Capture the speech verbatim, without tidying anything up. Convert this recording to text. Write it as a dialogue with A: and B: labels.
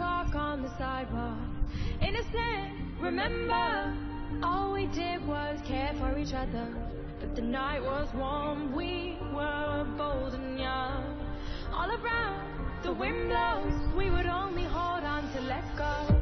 A: talk on the sidewalk. Innocent, remember, all we did was care for each other. But the night was warm, we were bold and young. All around, the wind blows, we would only hold on to let go.